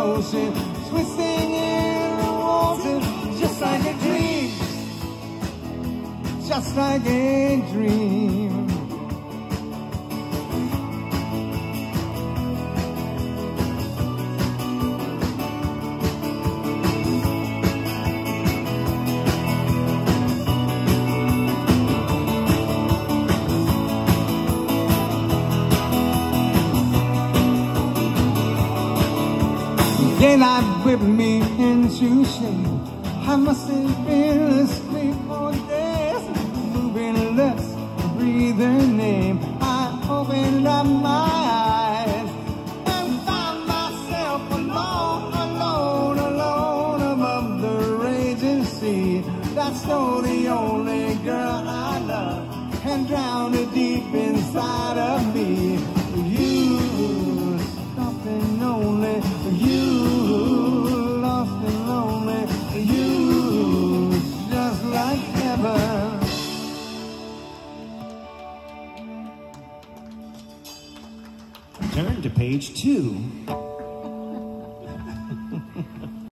ocean, twisting in the water, just like a dream, just like a dream. Daylight whipped me into shape. I must have been asleep for days, moving lips, breathing name. I opened up my eyes and found myself alone, alone, alone above the raging sea. That stole the only girl I love and drowned it deep inside of me. You, something only you. Turn to page 2.